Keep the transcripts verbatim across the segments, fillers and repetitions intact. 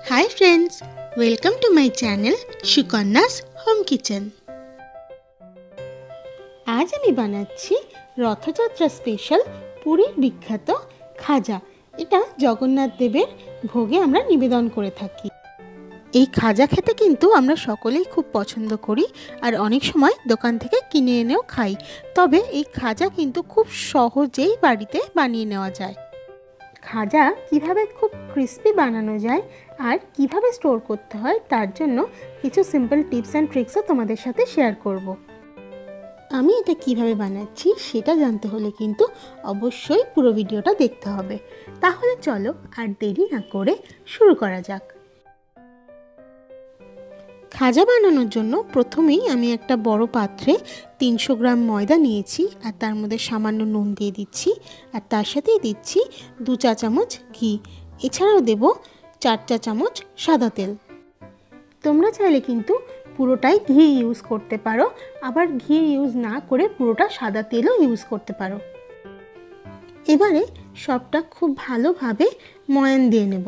Hi friends, welcome to my channel Shukanna's Home Kitchen. আজ আমি বানাচ্ছি রথযাত্রা স্পেশাল পুরীর বিখ্যাত খাজা। এটা জগন্নাথ দেবের ভোগে আমরা নিবেদন করে থাকি। এই খাজা খেতে কিন্তু আমরা সকলেই খুব পছন্দ করি আর অনেক সময় দোকান থেকে কিনে এনেও খাই। তবে এই খাজা কিন্তু খুব সহজেই বাড়িতে বানিয়ে নেওয়া যায়। খাজা কিভাবে খুব ক্রিস্পি বানানো যায় আর কিভাবে স্টোর করতে হয় তার জন্য কিছু সিম্পল টিপস অ্যান্ড ট্রিক্সও তোমাদের সাথে শেয়ার করব। আমি এটা কিভাবে বানাচ্ছি সেটা জানতে হলে কিন্তু অবশ্যই পুরো ভিডিওটা দেখতে হবে। তাহলে চলো আর দেরি না করে শুরু করা যাক। খাজা বানানোর জন্য প্রথমেই আমি একটা বড় পাত্রে তিনশো গ্রাম ময়দা নিয়েছি আর তার মধ্যে সামান্য নুন দিয়ে দিচ্ছি আর তার সাথেই দিচ্ছি দু চা চামচ ঘি, এছাড়াও দেব চার চা চামচ সাদা তেল। তোমরা চাইলে কিন্তু পুরোটাই ঘি ইউজ করতে পারো, আবার ঘি ইউজ না করে পুরোটা সাদা তেলও ইউজ করতে পারো। এবারে সবটা খুব ভালোভাবে ময়ান দিয়ে নেব।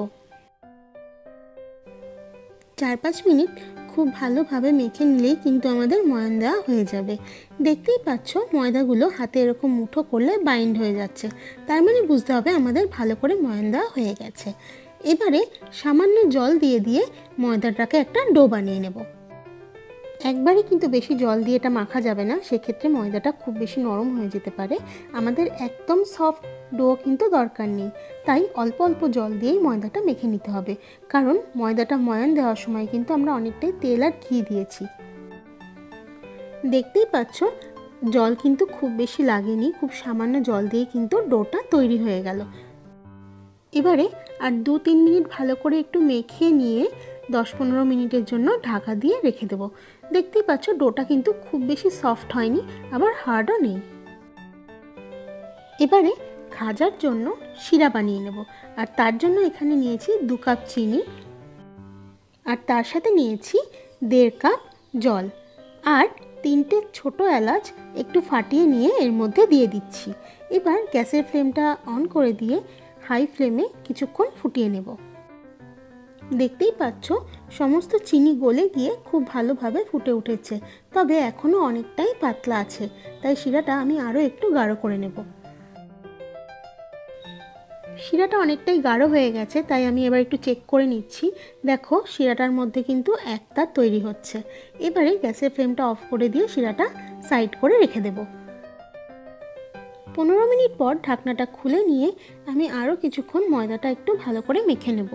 চার পাঁচ মিনিট খুব ভালোভাবে মেখে নিলেই কিন্তু আমাদের ময়ান দেওয়া হয়ে যাবে। দেখতেই পাচ্ছ ময়দাগুলো হাতে এরকম মুঠো করলে বাইন্ড হয়ে যাচ্ছে, তার মানে বুঝতে হবে আমাদের ভালো করে ময়ান দেওয়া হয়ে গেছে। এবারে সামান্য জল দিয়ে দিয়ে ময়দাটাকে একটা ডো বানিয়ে নেব। একবারে কিন্তু বেশি জল দিয়ে এটা মাখা যাবে না, সেক্ষেত্রে ময়দাটা খুব বেশি নরম হয়ে যেতে পারে। আমাদের একদম সফট ডো কিন্তু দরকার নেই, তাই অল্প অল্প জল দিয়েই ময়দাটা মেখে নিতে হবে, কারণ ময়দাটা ময়ান দেওয়ার সময় কিন্তু আমরা অনেকটাই তেল আর ঘি দিয়েছি। দেখতেই পাচ্ছ জল কিন্তু খুব বেশি লাগেনি, খুব সামান্য জল দিয়ে কিন্তু ডোটা তৈরি হয়ে গেল। এবারে আর দু তিন মিনিট ভালো করে একটু মেখে নিয়ে দশ পনেরো মিনিটের জন্য ঢাকা দিয়ে রেখে দেবো। দেখতেই পাচ্ছ ডোটা কিন্তু খুব বেশি সফট হয়নি, আবার হার্ডও নেই। এবারে খাজার জন্য শিরা বানিয়ে নেব, আর তার জন্য এখানে নিয়েছি দু কাপ চিনি আর তার সাথে নিয়েছি দেড় কাপ জল আর তিনটে ছোট এলাচ একটু ফাটিয়ে নিয়ে এর মধ্যে দিয়ে দিচ্ছি। এবার গ্যাসের ফ্লেমটা অন করে দিয়ে হাই ফ্লেমে কিছুক্ষণ ফুটিয়ে নেব। দেখতেই পাচ্ছ সমস্ত চিনি গলে গিয়ে খুব ভালোভাবে ফুটে উঠেছে, তবে এখনও অনেকটাই পাতলা আছে, তাই শিরাটা আমি আরও একটু গাঢ় করে নেব। শিরাটা অনেকটাই গাঢ় হয়ে গেছে, তাই আমি এবার একটু চেক করে নিচ্ছি। দেখো শিরাটার মধ্যে কিন্তু একটা তৈরি হচ্ছে। এবারে গ্যাসের ফ্লেমটা অফ করে দিয়ে শিরাটা সাইড করে রেখে দেব। পনেরো মিনিট পর ঢাকনাটা খুলে নিয়ে আমি আরও কিছুক্ষণ ময়দাটা একটু ভালো করে মেখে নেব।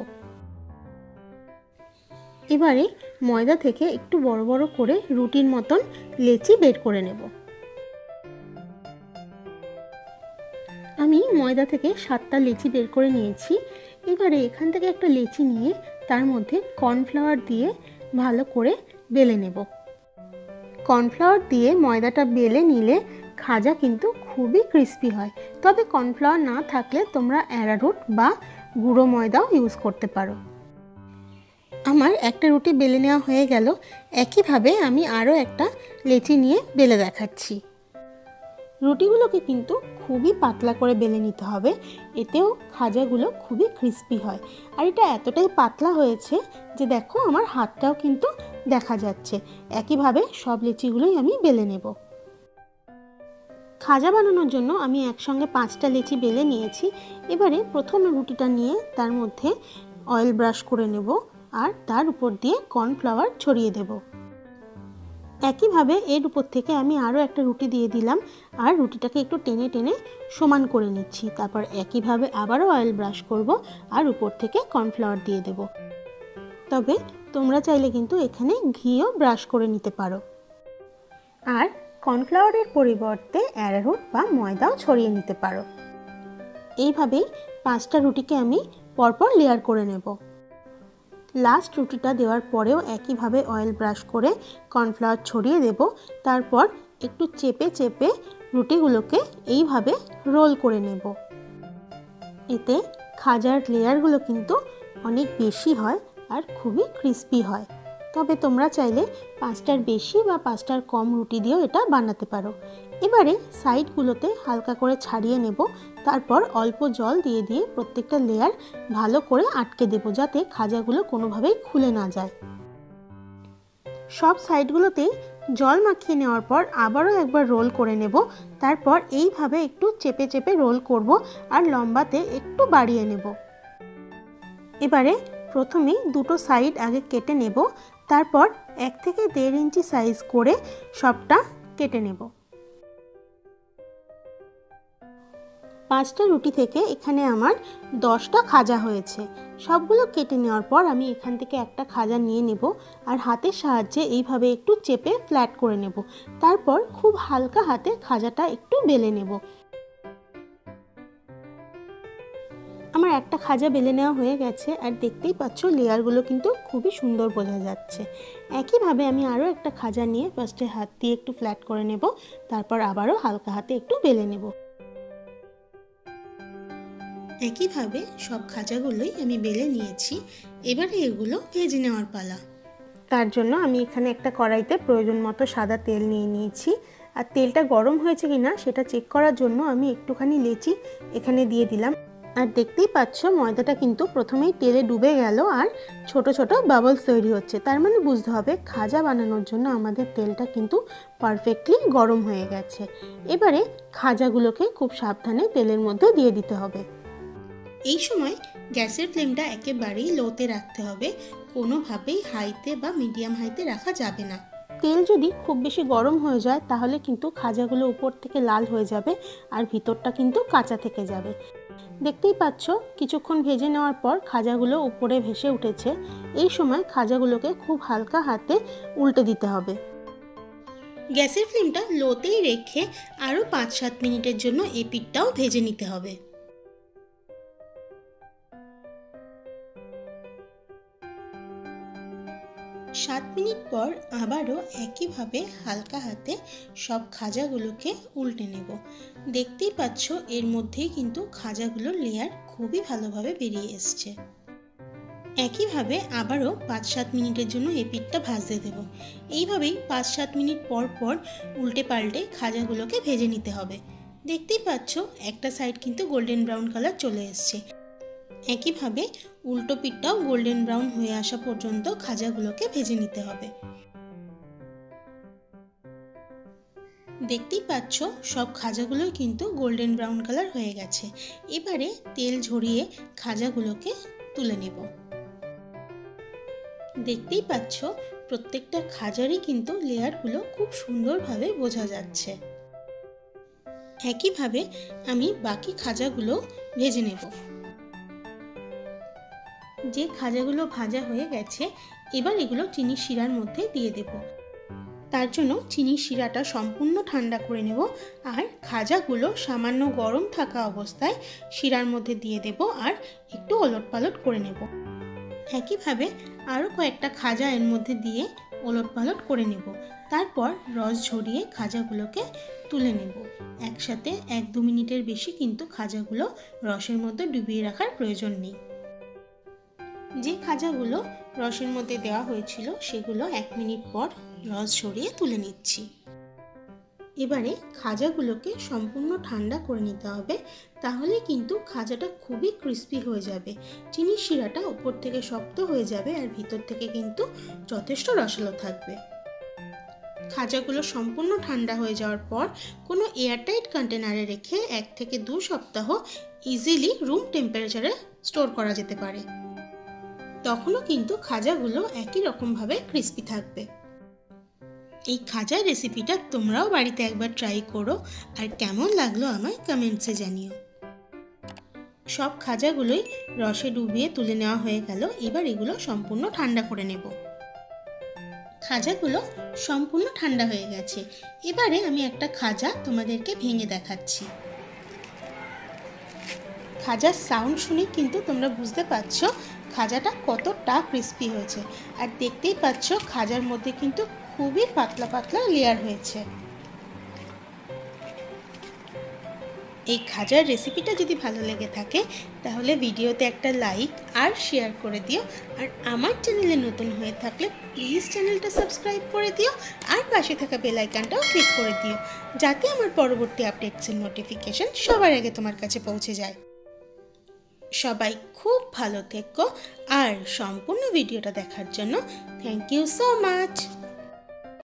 এবারে ময়দা থেকে একটু বড় বড় করে রুটির মতন লেচি বের করে নেব। আমি ময়দা থেকে সাতটা লেচি বের করে নিয়েছি। এবারে এখান থেকে একটা লেচি নিয়ে তার মধ্যে কর্নফ্লাওয়ার দিয়ে ভালো করে বেলে নেব। কর্নফ্লাওয়ার দিয়ে ময়দাটা বেলে নিলে খাজা কিন্তু খুবই ক্রিস্পি হয়, তবে কর্নফ্লাওয়ার না থাকলে তোমরা অ্যারারুট বা গুঁড়ো ময়দাও ইউজ করতে পারো। আমার একটা রুটি বেলে নেওয়া হয়ে গেল। একইভাবে আমি আরও একটা লেচি নিয়ে বেলে দেখাচ্ছি। রুটিগুলোকে কিন্তু খুবই পাতলা করে বেলে নিতে হবে, এতেও খাজাগুলো খুবই ক্রিস্পি হয়। আর এটা এতটাই পাতলা হয়েছে যে দেখো আমার হাতটাও কিন্তু দেখা যাচ্ছে। একইভাবে সব লেচিগুলোই আমি বেলে নেব। খাজা বানানোর জন্য আমি একসঙ্গে পাঁচটা লেচি বেলে নিয়েছি। এবারে প্রথম রুটিটা নিয়ে তার মধ্যে অয়েল ব্রাশ করে নেব আর তার উপর দিয়ে কর্নফ্লাওয়ার ছড়িয়ে দেব। একইভাবে এর উপর থেকে আমি আরও একটা রুটি দিয়ে দিলাম আর রুটিটাকে একটু টেনে টেনে সমান করে নিচ্ছি। তারপর একইভাবে আবারও অয়েল ব্রাশ করব আর উপর থেকে কর্নফ্লাওয়ার দিয়ে দেব। তবে তোমরা চাইলে কিন্তু এখানে ঘিও ব্রাশ করে নিতে পারো, আর কর্নফ্লাওয়ারের পরিবর্তে অ্যারারুট বা ময়দাও ছড়িয়ে নিতে পারো। এইভাবেই পাঁচটা রুটিকে আমি পরপর লেয়ার করে নেব। লাস্ট রুটিটা দেওয়ার পরেও একইভাবে অয়েল ব্রাশ করে কর্নফ্লাওয়ার ছড়িয়ে দেব। তারপর একটু চেপে চেপে রুটিগুলোকে এইভাবে রোল করে নেব। এতে খাজার লেয়ারগুলো কিন্তু অনেক বেশি হয় আর খুবই ক্রিস্পি হয়। তবে তোমরা চাইলে পাঁচটার বেশি বা পাঁচটার কম রুটি দিয়েও এটা বানাতে পারো। এবারে সাইডগুলোতে হালকা করে ছাড়িয়ে নেব, তারপর অল্প জল দিয়ে দিয়ে প্রত্যেকটা লেয়ার ভালো করে আটকে দেব, যাতে খাজাগুলো কোনোভাবেই খুলে না যায়। সব সাইডগুলোতেই জল মাখিয়ে নেওয়ার পর আবারও একবার রোল করে নেব, তারপর এইভাবে একটু চেপে চেপে রোল করব আর লম্বাতে একটু বাড়িয়ে নেব। এবারে প্রথমেই দুটো সাইড আগে কেটে নেব, তারপর এক থেকে দেড় ইঞ্চি সাইজ করে সবটা কেটে নেব। পাঁচটা রুটি থেকে এখানে আমার দশটা খাজা হয়েছে। সবগুলো কেটে নেওয়ার পর আমি এখান থেকে একটা খাজা নিয়ে নেব আর হাতের সাহায্যে এইভাবে একটু চেপে ফ্ল্যাট করে নেব, তারপর খুব হালকা হাতে খাজাটা একটু বেলে নেব। আমার একটা খাজা বেলে নেওয়া হয়ে গেছে আর দেখতেই পাচ্ছ লেয়ারগুলো কিন্তু খুবই সুন্দর বোঝা যাচ্ছে। একইভাবে আমি আরও একটা খাজা নিয়ে ফার্স্টে হাত দিয়ে একটু ফ্ল্যাট করে নেব, তারপর আবারও হালকা হাতে একটু বেলে নেব। একইভাবে সব খাজাগুলোই আমি বেলে নিয়েছি। এবারে এগুলো ভেজে নেওয়ার পালা। তার জন্য আমি এখানে একটা কড়াইতে প্রয়োজন মতো সাদা তেল নিয়ে নিয়েছি, আর তেলটা গরম হয়েছে কিনা সেটা চেক করার জন্য আমি একটুখানি লেচি এখানে দিয়ে দিলাম। আর দেখতেই পাচ্ছ ময়দাটা কিন্তু প্রথমেই তেলে ডুবে গেল আর ছোট ছোট বাবলস তৈরি হচ্ছে, তার মানে বুঝতে হবে খাজা বানানোর জন্য আমাদের তেলটা কিন্তু পারফেক্টলি গরম হয়ে গেছে। এবারে খাজাগুলোকে খুব সাবধানে তেলের মধ্যে দিয়ে দিতে হবে। এই সময় গ্যাসের ফ্লেমটা একেবারেই লোতে রাখতে হবে, কোনোভাবেই হাইতে বা মিডিয়াম হাইতে রাখা যাবে না। তেল যদি খুব বেশি গরম হয়ে যায় তাহলে কিন্তু খাজাগুলো উপর থেকে লাল হয়ে যাবে আর ভিতরটা কিন্তু কাঁচা থেকে যাবে। দেখতেই পাচ্ছ কিছুক্ষণ ভেজে নেওয়ার পর খাজাগুলো উপরে ভেসে উঠেছে। এই সময় খাজাগুলোকে খুব হালকা হাতে উল্টে দিতে হবে। গ্যাসের ফ্লেমটা লোতেই রেখে আরও পাঁচ সাত মিনিটের জন্য এই পিঠটাও ভেজে নিতে হবে। সাত মিনিট পর আবারও একইভাবে হালকা হাতে সব খাজাগুলোকে উল্টে নেব। দেখতেই পাচ্ছ এর মধ্যেই কিন্তু খাজাগুলোর লেয়ার খুবই ভালোভাবে বেরিয়ে এসছে। একইভাবে আবারও পাঁচ সাত মিনিটের জন্য এই পিঠটা ভাজতে দেব। এইভাবেই পাঁচ সাত মিনিট পর পর উল্টে পাল্টে খাজাগুলোকে ভেজে নিতে হবে। দেখতেই পাচ্ছ একটা সাইড কিন্তু গোল্ডেন ব্রাউন কালার চলে এসছে। একইভাবে উল্টো পিঠটাও গোল্ডেন ব্রাউন হয়ে আসা পর্যন্ত খাজাগুলোকে ভেজে নিতে হবে। দেখতেই পাচ্ছ সব খাজাগুলো কিন্তু গোল্ডেন ব্রাউন কালার হয়ে গেছে। এবারে তেল ঝরিয়ে খাজাগুলোকে তুলে নেব। দেখতেই পাচ্ছ প্রত্যেকটা খাজারই কিন্তু লেয়ারগুলো খুব সুন্দরভাবে বোঝা যাচ্ছে। একইভাবে আমি বাকি খাজাগুলো ভেজে নেব। যে খাজাগুলো ভাজা হয়ে গেছে এবার এগুলো চিনির শিরার মধ্যে দিয়ে দেব। তার জন্য চিনির শিরাটা সম্পূর্ণ ঠান্ডা করে নেব আর খাজাগুলো সামান্য গরম থাকা অবস্থায় শিরার মধ্যে দিয়ে দেব আর একটু ওলটপালট করে নেব। একইভাবে আরও কয়েকটা খাজা এর মধ্যে দিয়ে ওলটপালট করে নেব। তারপর রস ঝরিয়ে খাজাগুলোকে তুলে নেব। একসাথে এক দু মিনিটের বেশি কিন্তু খাজাগুলো রসের মধ্যে ডুবিয়ে রাখার প্রয়োজন নেই। যে খাজাগুলো রসের মধ্যে দেওয়া হয়েছিল সেগুলো এক মিনিট পর রস ঝরিয়ে তুলে নিচ্ছি। এবারে খাজাগুলোকে সম্পূর্ণ ঠান্ডা করে নিতে হবে, তাহলে কিন্তু খাজাটা খুবই ক্রিস্পি হয়ে যাবে। চিনির শিরাটা উপর থেকে শক্ত হয়ে যাবে আর ভিতর থেকে কিন্তু যথেষ্ট রসালো থাকবে। খাজাগুলো সম্পূর্ণ ঠান্ডা হয়ে যাওয়ার পর কোনো এয়ারটাইট কন্টেনারে রেখে এক থেকে দু সপ্তাহ ইজিলি রুম টেম্পারেচারে স্টোর করা যেতে পারে। তখনও কিন্তু খাজাগুলো একই রকমভাবে ক্রিস্পি থাকবে। এই খাজার রেসিপিটা তোমরাও বাড়িতে একবার ট্রাই করো আর কেমন লাগলো আমায় কমেন্টসে জানিও। সব খাজাগুলোই রসে ডুবিয়ে তুলে নেওয়া হয়ে গেল। এবার এগুলো সম্পূর্ণ ঠান্ডা করে নেব। খাজাগুলো সম্পূর্ণ ঠান্ডা হয়ে গেছে। এবারে আমি একটা খাজা তোমাদেরকে ভেঙে দেখাচ্ছি। খাজার সাউন্ড শুনে কিন্তু তোমরা বুঝতে পারছো খাজাটা কতটা ক্রিস্পি হয়েছে। আর দেখতেই পাচ্ছ খাজার মধ্যে কিন্তু খুবই পাতলা পাতলা লেয়ার হয়েছে। এই খাজার রেসিপিটা যদি ভালো লেগে থাকে তাহলে ভিডিওতে একটা লাইক আর শেয়ার করে দিও। আর আমার চ্যানেলে নতুন হয়ে থাকলে প্লিজ চ্যানেলটা সাবস্ক্রাইব করে দিও আর পাশে থাকা বেল আইকনটাও ক্লিক করে দিও, যাতে আমার পরবর্তী আপডেটসের নোটিফিকেশন সবার আগে তোমার কাছে পৌঁছে যায়। সবাই খুব ভালো থেকো আর সম্পূর্ণ ভিডিওটা দেখার জন্য থ্যাংক ইউ সো মাচ।